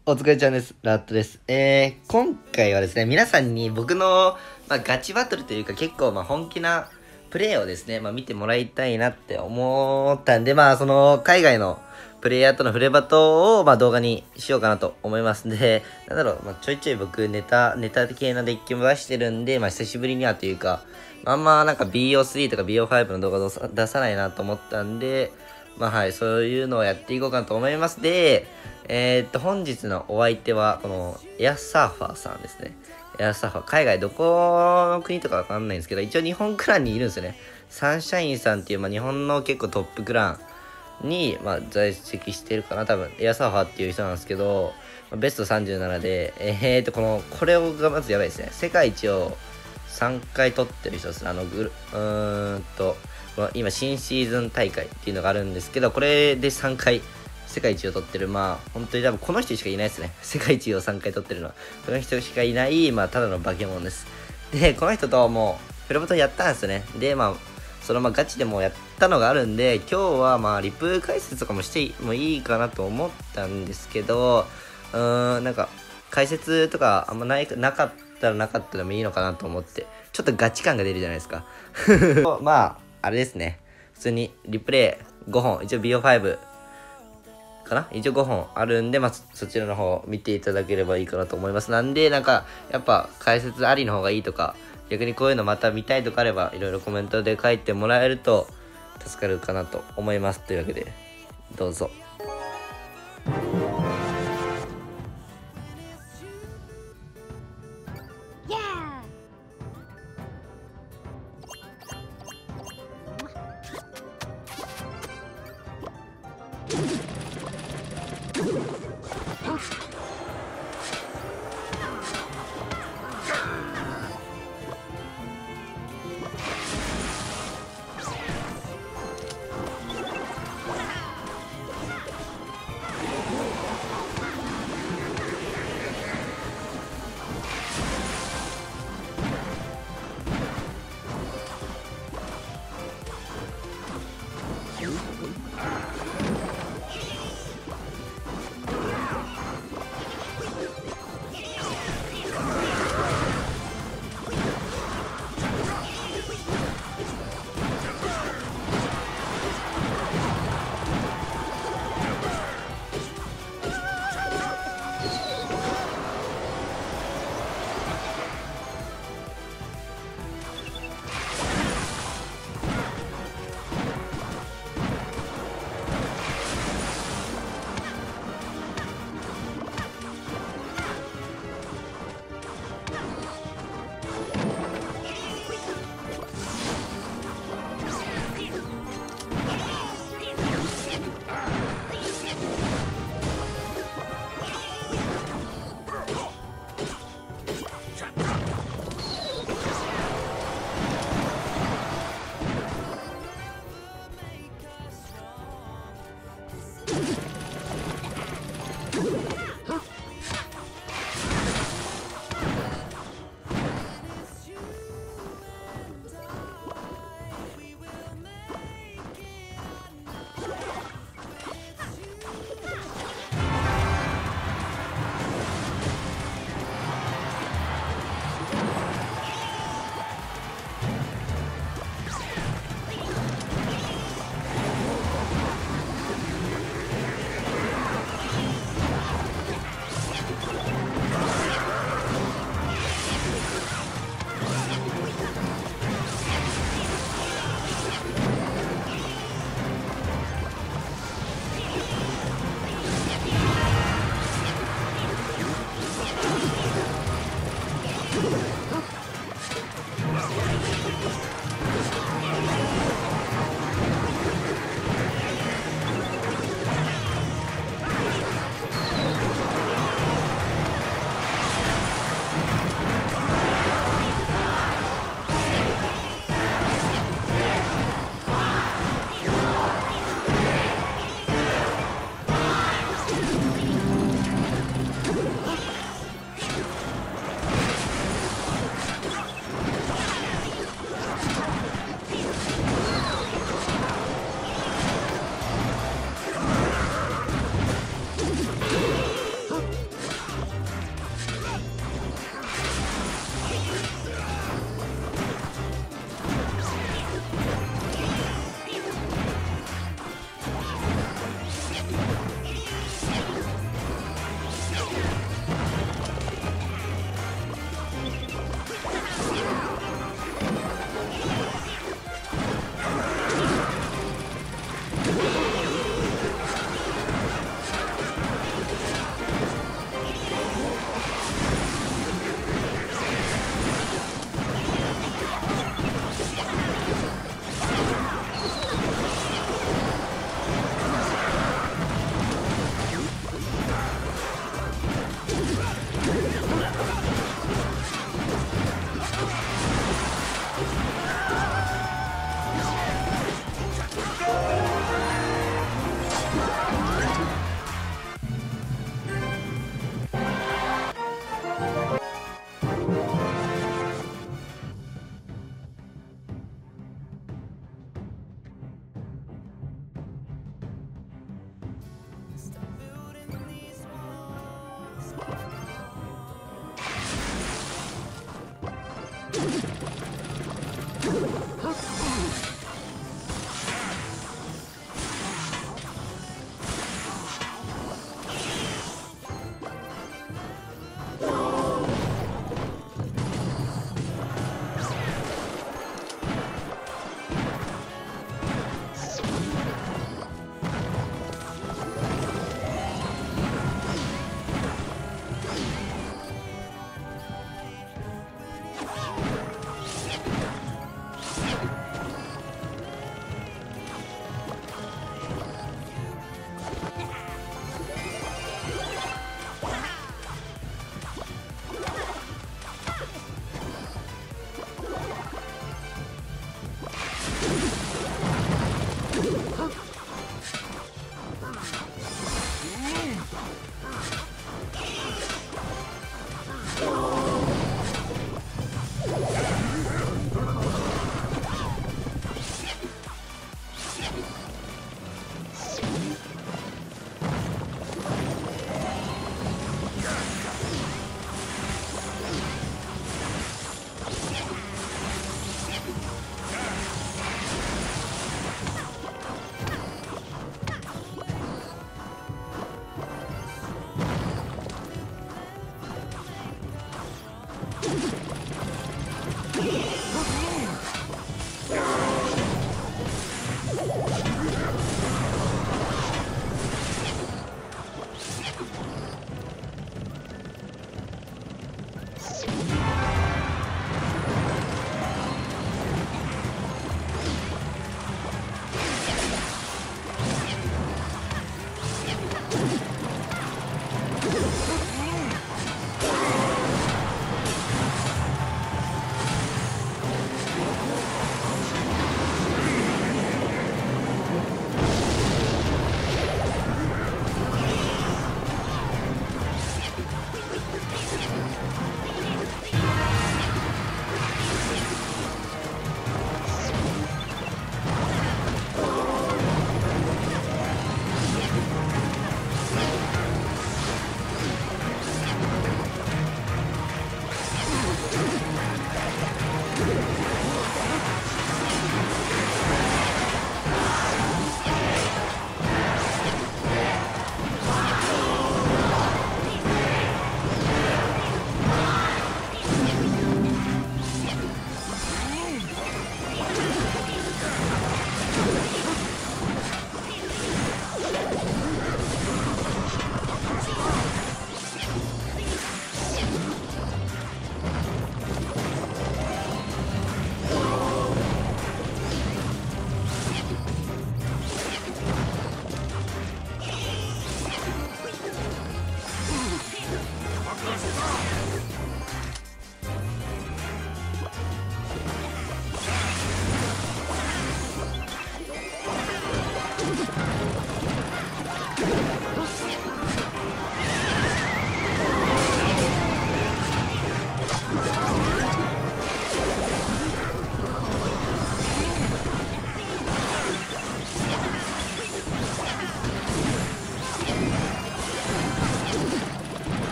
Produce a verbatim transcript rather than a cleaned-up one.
お疲れちゃんです。ラットです。えー、今回はですね、皆さんに僕の、まあ、ガチバトルというか結構まあ本気なプレイをですね、まあ、見てもらいたいなって思ったんで、まあその海外のプレイヤーとのフレバトをまあ動画にしようかなと思いますんで、なんだろう、まあ、ちょいちょい僕ネタ、ネタ系なデッキも出してるんで、まあ久しぶりにはというか、あんまなんか ビーオースリー とか ビーオーファイブ の動画を出さないなと思ったんで、まあはい、そういうのをやっていこうかなと思います。で、えー、っと、本日のお相手は、この、エアサーファーさんですね。エアサーファー、海外どこの国とかわかんないんですけど、一応日本クランにいるんですよね。サンシャインさんっていう、まあ、日本の結構トップクランに、まあ、在籍してるかな、多分。エアサーファーっていう人なんですけど、ベストさんじゅうななで、えー、っと、この、これがまずやばいですね。世界一をさんかい取ってる人ですね。あの、ぐる、うーんと、この今、新シーズン大会っていうのがあるんですけど、これでさんかい、世界一を取ってる、まあ、本当に多分この人しかいないですね。世界一をさんかい取ってるのは。この人しかいない、まあ、ただの化け物です。で、この人ともう、フレバトやったんですよね。で、まあ、そのまあガチでもやったのがあるんで、今日はまあ、リプ解説とかもしてもいいかなと思ったんですけど、うーん、なんか、解説とかあんまないなかったらなかったでもいいのかなと思って、ちょっとガチ感が出るじゃないですか。まあ、あれですね。普通にリプレイごほん、一応 ビーオーファイブ、かな一応ごほんあるんで、まあ、そちらの方見ていただければいいかなと思います。なんで、なんか、やっぱ解説ありの方がいいとか、逆にこういうのまた見たいとかあれば、いろいろコメントで書いてもらえると助かるかなと思います。というわけで、どうぞ。